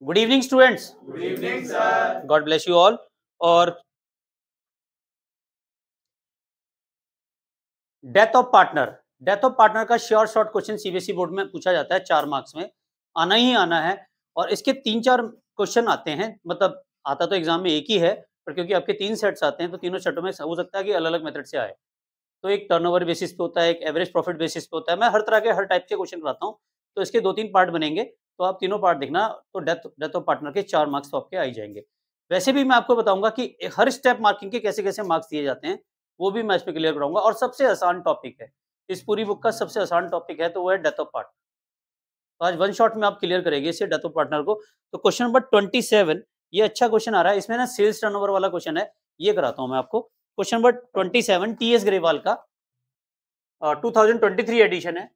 Good evening students. Good evening sir. God bless you all. और death of partner का short question CBSE board में पूछा जाता है, 4 मार्क्स में आना ही आना है। और इसके 3-4 क्वेश्चन आते हैं, मतलब आता तो एग्जाम में एक ही है, पर क्योंकि आपके 3 सेट्स आते हैं तो तीनों सेटों में हो सकता है कि अलग अलग मेथड से आए। तो एक टर्नओवर बेसिस पे होता है, एक एवरेज प्रॉफिट बेसिस पे होता है। मैं हर तरह के हर टाइप के क्वेश्चन कराता हूँ, तो इसके 2-3 पार्ट बनेंगे, तो आप तीनों पार्ट देखना। तो डेथ ऑफ पार्टनर के 4 मार्क्स तो आपके आ ही जाएंगे। वैसे भी मैं आपको बताऊंगा कि हर स्टेप मार्किंग के कैसे कैसे मार्क्स दिए जाते हैं, वो भी मैं इस पे क्लियर कराऊंगा। और सबसे आसान टॉपिक है, इस पूरी बुक का सबसे आसान टॉपिक है, तो वो है डेथ ऑफ पार्टनर। तो आज वन शॉट में आप क्लियर करेंगे इसे, डेथ ऑफ पार्टनर को। तो क्वेश्चन नंबर 27, ये अच्छा क्वेश्चन आ रहा है, इसमें ना सेल्स टर्नओवर वाला क्वेश्चन है, ये कराता हूं मैं आपको। क्वेश्चन नंबर 27 टीएस ग्रेवाल का 2023 एडिशन है।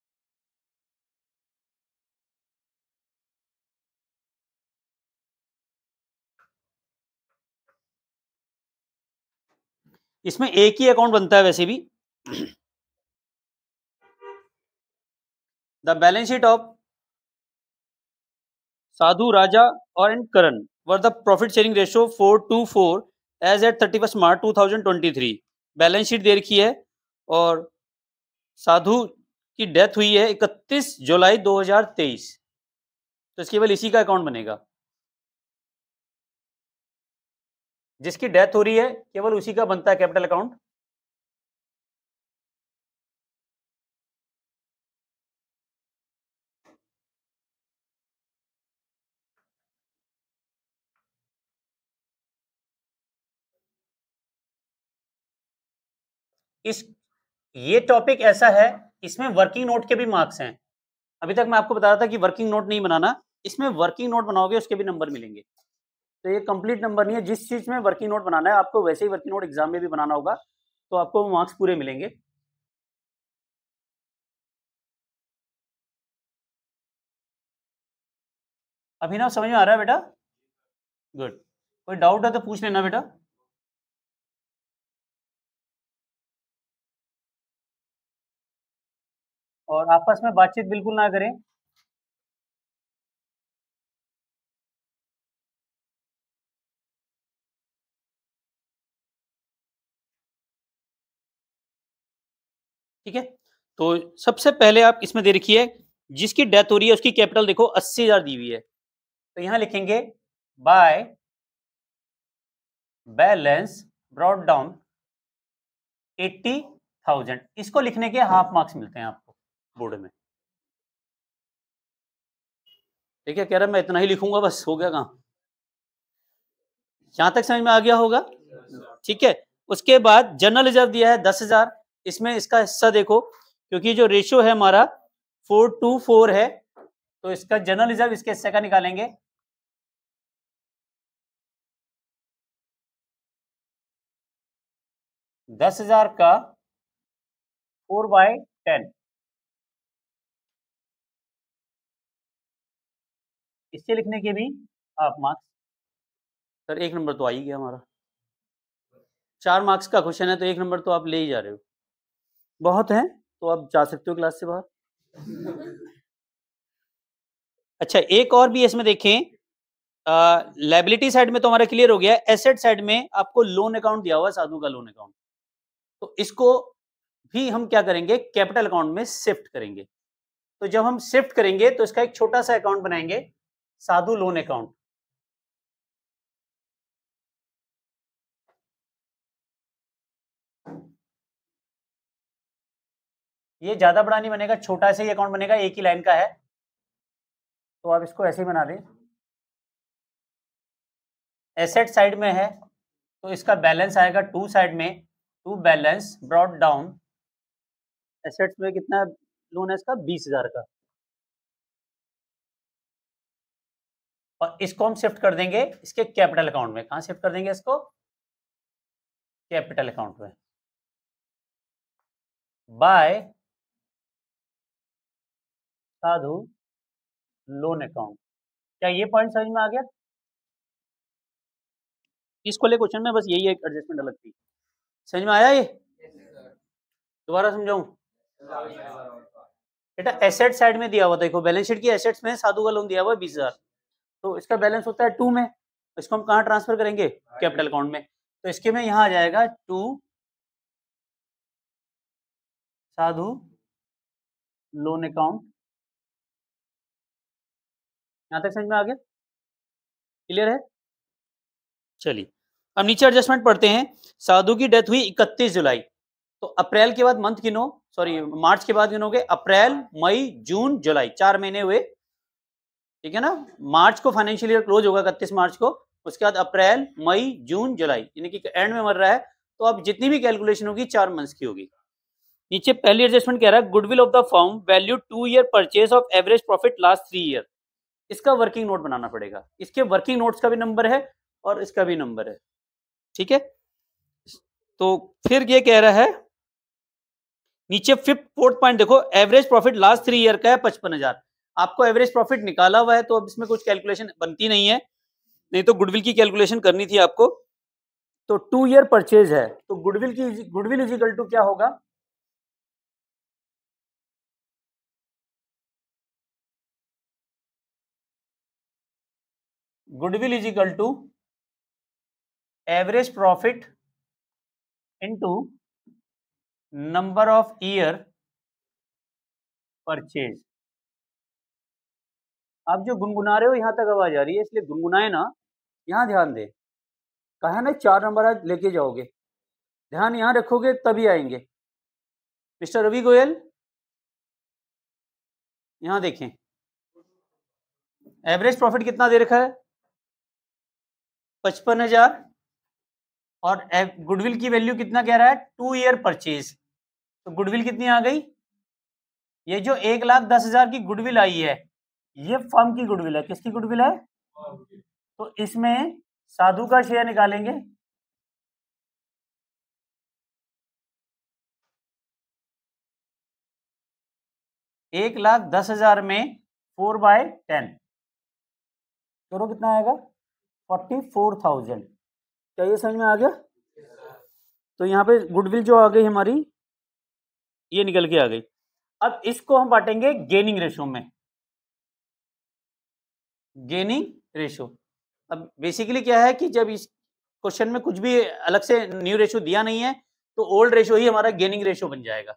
इसमें एक ही अकाउंट बनता है वैसे भी। The balance sheet of Sadhu, Raja और and Karan were the profit sharing ratio 4:4 as at 31 March 2023। Balance sheet दे रखी है और साधु की डेथ हुई है 31 जुलाई 2023, तो इसके केवल इसी का अकाउंट बनेगा। जिसकी डेथ हो रही है केवल उसी का बनता है कैपिटल अकाउंट। इस ये टॉपिक ऐसा है, इसमें वर्किंग नोट के भी मार्क्स हैं। अभी तक मैं आपको बता रहा था कि वर्किंग नोट नहीं बनाना, इसमें वर्किंग नोट बनाओगे उसके भी नंबर मिलेंगे। तो ये कंप्लीट नंबर नहीं है, जिस चीज में वर्किंग नोट बनाना है आपको वैसे ही वर्किंग नोट एग्जाम में भी बनाना होगा, तो आपको मार्क्स पूरे मिलेंगे। अभिनव समझ में आ रहा है बेटा? गुड। कोई डाउट है तो पूछ लेना बेटा। और आपस में बातचीत बिल्कुल ना करें। ठीक है, तो सबसे पहले आप इसमें दे रखी है जिसकी डेथ हो रही है उसकी कैपिटल देखो 80,000 दी हुई है, तो यहां लिखेंगे बाय बैलेंस ब्रॉट डाउन 80,000। इसको लिखने के हाफ मार्क्स मिलते हैं आपको बोर्ड में। ठीक है, कह रहा मैं इतना ही लिखूंगा बस, हो गया काम। यहां तक समझ में आ गया होगा? ठीक है, उसके बाद जनरल रिजर्व दिया है 10,000। इसमें इसका हिस्सा देखो, क्योंकि जो रेशियो है हमारा 4:4 है, तो इसका जनरल रिजर्व इसके हिस्से का निकालेंगे। $10,000 का 4/10, इससे लिखने के भी हाफ मार्क्स। सर 1 नंबर तो आ ही गया हमारा, 4 मार्क्स का क्वेश्चन है तो 1 नंबर तो आप ले ही जा रहे हो, बहुत है, तो आप जा सकते हो क्लास से बाहर। अच्छा, एक और भी इसमें देखें, लाइबिलिटी साइड में तो हमारा क्लियर हो गया। एसेट साइड में आपको लोन अकाउंट दिया हुआ है, साधु का लोन अकाउंट, तो इसको भी हम क्या करेंगे, कैपिटल अकाउंट में शिफ्ट करेंगे। तो जब हम शिफ्ट करेंगे तो इसका एक छोटा सा अकाउंट बनाएंगे, साधु लोन अकाउंट। ये ज्यादा बड़ा नहीं बनेगा, छोटा सा ही अकाउंट बनेगा, एक ही लाइन का है, तो आप इसको ऐसे ही बना दें। एसेट साइड में है तो इसका बैलेंस आएगा टू साइड में, to balance brought down. Assets में कितना लोन है इसका, 20,000 का, और इसको हम शिफ्ट कर देंगे इसके कैपिटल अकाउंट में। कहां शिफ्ट कर देंगे इसको? कैपिटल अकाउंट में, बाय साधु लोन अकाउंट। क्या ये पॉइंट समझ में आ गया? इसको ले क्वेश्चन में बस यही एक एडजस्टमेंट अलग थी, समझ में आया ये? दोबारा समझाऊं बेटा? एसेट साइड में दिया हुआ देखो, बैलेंस शीट की एसेट्स में साधु का लोन दिया हुआ है 20,000, तो इसका बैलेंस होता है 2 में, इसको हम कहाँ ट्रांसफर करेंगे? कैपिटल अकाउंट में। तो इसके में यहाँ आ जाएगा 2 साधु लोन अकाउंट। यहाँ तक समझ में आ गया? क्लियर है? चलिए अब नीचे एडजस्टमेंट पढ़ते हैं। साधु की डेथ हुई 31 जुलाई, तो अप्रैल के बाद मंथ गिनो, सॉरी मार्च के बाद गिनोगे, अप्रैल मई जून जुलाई, 4 महीने हुए, ठीक है ना। मार्च को फाइनेंशियल ईयर क्लोज होगा 31 मार्च को, उसके बाद अप्रैल मई जून जुलाई, यानी कि एंड में मर रहा है, तो अब जितनी भी कैलकुलेशन होगी 4 मंथ्स की होगी। नीचे पहली एडजस्टमेंट कह रहा है goodwill of the firm value 2 year purchase of average profit last 3 year. इसका वर्किंग नोट बनाना पड़ेगा, इसके वर्किंग नोट्स का भी नंबर है और इसका भी नंबर है, ठीक है। तो फिर ये कह रहा है नीचे फोर्थ पॉइंट देखो, एवरेज प्रॉफिट लास्ट 3 ईयर का है 55,000। आपको एवरेज प्रॉफिट निकाला हुआ है, तो अब इसमें कुछ कैलकुलेशन बनती नहीं है, नहीं तो गुडविल की कैलकुलेशन करनी थी आपको। तो 2 ईयर परचेज है, तो गुडविल इज इक्वल टू क्या होगा? Goodwill is equal to average profit into number of year purchase. आप जो गुनगुना रहे हो यहां तक आवाज आ रही है, इसलिए गुनगुनाए ना, यहां ध्यान दे। कहा ना 4 नंबर आज लेके जाओगे, ध्यान यहां रखोगे तभी आएंगे। मिस्टर रवि गोयल यहां देखें, एवरेज प्रॉफिट कितना दे रखा है? 55,000, और गुडविल की वैल्यू कितना कह रहा है? 2 ईयर परचेज। तो गुडविल कितनी आ गई? ये जो 1,10,000 की गुडविल आई है, ये फर्म की गुडविल है। किसकी गुडविल है? तो इसमें साधु का शेयर निकालेंगे, एक 1,10,000 में 4/10 करो, कितना आएगा? 44,000। क्या ये समझ में आ गया? तो यहाँ पे गुडविल जो आ गई हमारी, ये निकल के आ गई। अब इसको हम बांटेंगे गेनिंग रेशो में, गेनिंग रेशो। अब बेसिकली क्या है कि जब इस क्वेश्चन में कुछ भी अलग से न्यू रेशो दिया नहीं है, तो ओल्ड रेशो ही हमारा गेनिंग रेशो बन जाएगा।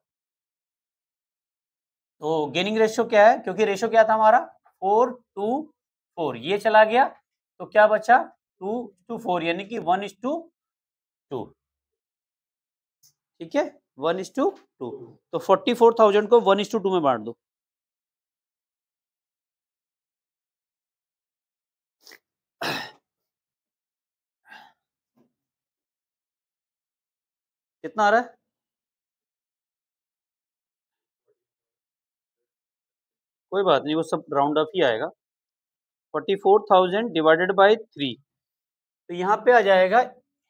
तो गेनिंग रेशो क्या है? क्योंकि रेशो क्या था हमारा? 4:4, ये चला गया, तो क्या बचा? 2:4, यानी कि 1:2। ठीक है, 1:2। तो 44,000 को 1:2 में बांट दो। कितना आ रहा है? कोई बात नहीं, वो सब राउंड ऑफ ही आएगा। 44,000 डिवाइडेड बाय 3, तो यहाँ पे आ जाएगा।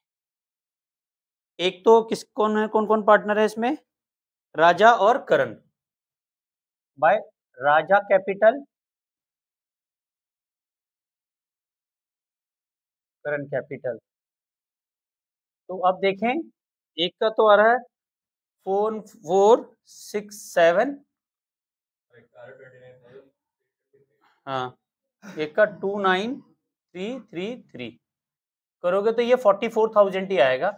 एक तो कौन कौन पार्टनर है इसमें? राजा और Karan, by Raja capital, Karan capital. तो अब देखें, एक का तो आ रहा है 4,467, हाँ, एक का 29,333 करोगे तो ये 44,000 ही आएगा।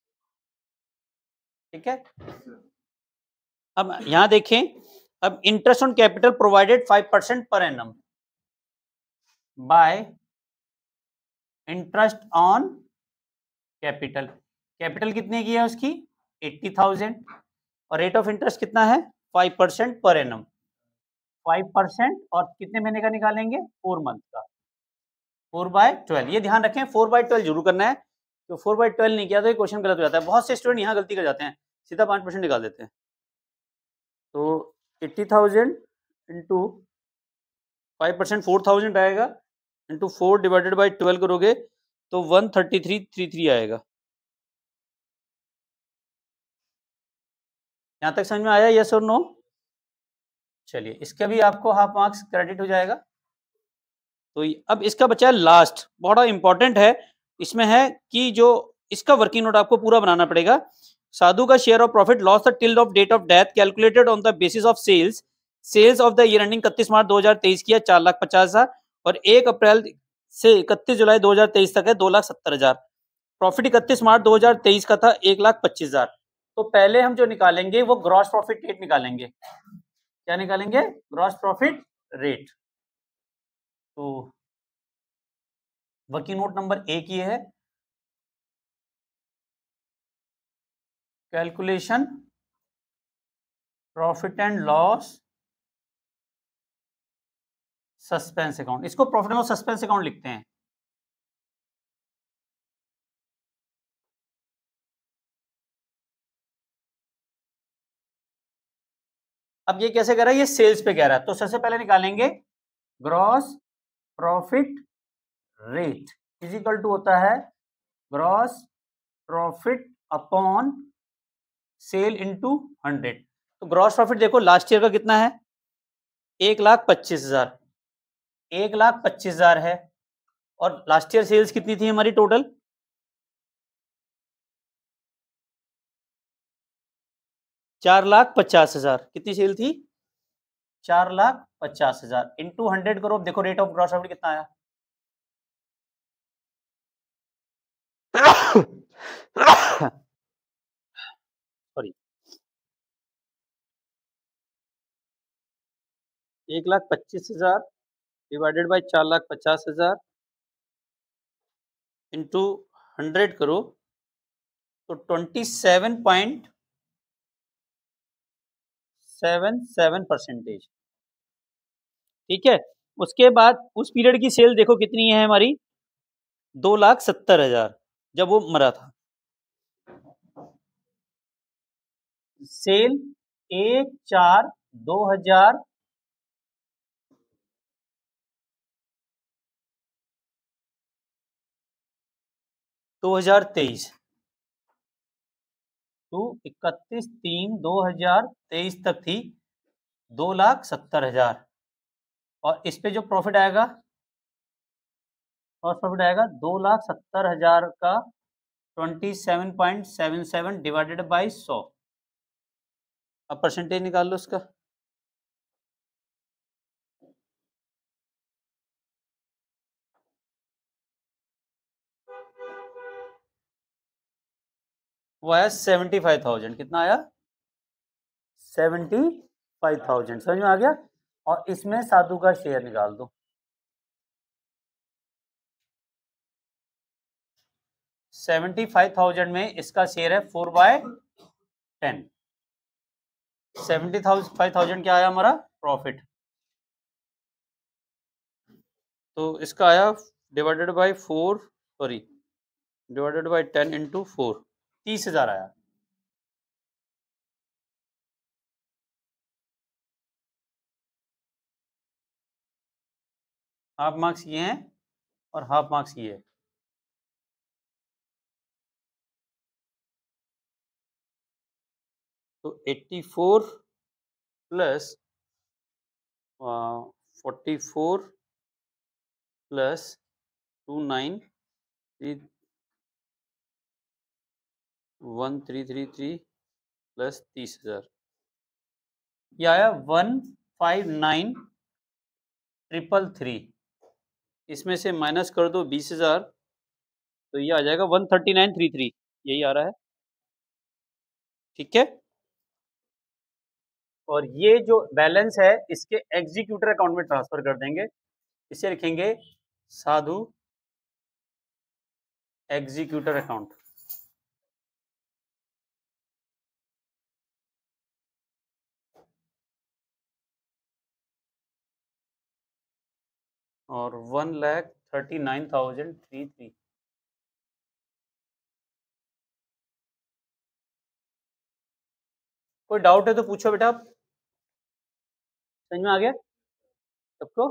ठीक है, अब यहां देखें, अब interest on capital provided 5% per annum by interest on capital. Capital कितने की है उसकी? 80,000, और रेट ऑफ इंटरेस्ट कितना है? 5% पर एनम। 5% और कितने महीने का निकालेंगे? 4 मंथ का। 4/12, ये ध्यान रखें 4/12 जरूर करना है, तो 4/12 नहीं किया तो ये क्वेश्चन गलत हो जाता है। बहुत से स्टूडेंट यहाँ गलती कर जाते हैं, सीधा 5% निकाल देते हैं। तो 80,000 इंटू 5%, 4,000 आएगा, इंटू 4 डिवाइडेड बाई 12 करोगे तो 13333 आएगा। यहाँ तक समझ में आया? यस और नो? चलिए, इसका भी आपको हाफ मार्क्स क्रेडिट हो जाएगा। तो अब इसका बचा है लास्ट, बड़ा इंपॉर्टेंट है। इसमें है कि जो इसका वर्किंग नोट आपको पूरा बनाना पड़ेगा। साधु का share of profit loss the till of date of death calculated on the basis of sales of the year ending 31 March 2023 किया 4,50,000, और 1 अप्रैल से 31 जुलाई 2023 तक है 2,70,000। प्रॉफिट 31 मार्च 2023 का था 1,25,000। तो पहले हम जो निकालेंगे वो ग्रॉस प्रॉफिट रेट निकालेंगे। क्या निकालेंगे? Gross profit rate. तो वर्किंग नोट नंबर 1 ये है, calculation profit and loss suspense account. इसको profit and loss suspense account लिखते हैं। अब ये कैसे कह रहा है? ये सेल्स पे कह रहा है, तो सबसे पहले निकालेंगे gross profit rate is equal to होता है gross profit upon sale into 100। तो ग्रॉस प्रॉफिट देखो लास्ट ईयर का कितना है? 1,25,000। 1,25,000 है, और लास्ट ईयर सेल्स कितनी थी हमारी टोटल? 4,50,000। कितनी सेल थी? 4,50,000 इंटू 100 करो। देखो रेट ऑफ ग्रॉस प्रॉफिट कितना आया? सॉरी, 1,25,000 डिवाइडेड बाई 4,50,000 इंटू 100 करो तो 27.77%। ठीक है। उसके बाद उस पीरियड की सेल देखो कितनी है हमारी? 2,70,000 जब वो मरा था। सेल 1/4/2000 2023 टू 31/3/2023 तक थी 2,70,000। और इस पे जो प्रॉफिट आएगा, और प्रॉफिट आएगा 2,70,000 का 27.77 डिवाइडेड बाई 100। अब परसेंटेज निकाल लो उसका। वो आया 75,000। कितना आया? 75,000। समझ में आ गया? और इसमें साधु का शेयर निकाल दो। 75,000 में इसका शेयर है 4/10। 75,000 क्या आया हमारा? प्रॉफिट। तो इसका आया divided by 4, sorry divided by 10 into 4, 30,000 आया। हाफ मार्क्स ये हैं और हाफ मार्क्स ये है। तो 84 प्लस 44 प्लस 2,9,1333 प्लस 30,000, ये आया 159,333। इसमें से माइनस कर दो 20,000 तो ये आ जाएगा 139,33। यही आ रहा है। ठीक है। और ये जो बैलेंस है इसके एग्जीक्यूटर अकाउंट में ट्रांसफर कर देंगे। इसे लिखेंगे साधु एग्जीक्यूटर अकाउंट। और 1,39,033। कोई डाउट है तो पूछो बेटा। आप समझ में आ गया सबको?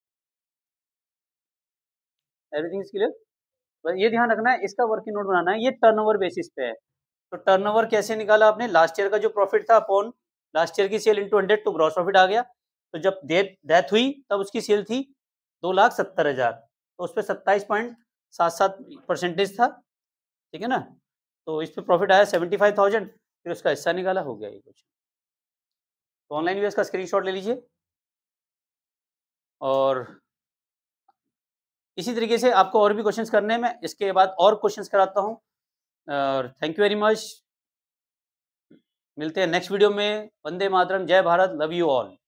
Everything is clear? बस ये ध्यान रखना है, इसका वर्किंग नोट बनाना है। ये टर्नओवर बेसिस पे है। तो टर्नओवर कैसे निकाला आपने? लास्ट ईयर का जो प्रॉफिट था अपॉन लास्ट ईयर की सेल इंटू 100 तो ग्रॉस प्रॉफिट आ गया। तो जब डेथ हुई तब उसकी सेल थी 2,70,000, तो उस पर 27.77% था। ठीक है ना? तो इस पे प्रॉफिट आया 75,000, फिर उसका हिस्सा निकाला, हो गया ये कुछ। तो ऑनलाइन यूएस का स्क्रीनशॉट ले लीजिए और इसी तरीके से आपको और भी क्वेश्चंस करने हैं, मैं इसके बाद और क्वेश्चंस कराता हूँ और थैंक यू वेरी मच। मिलते हैं नेक्स्ट वीडियो में। वंदे मातरम, जय भारत, लव यू ऑल।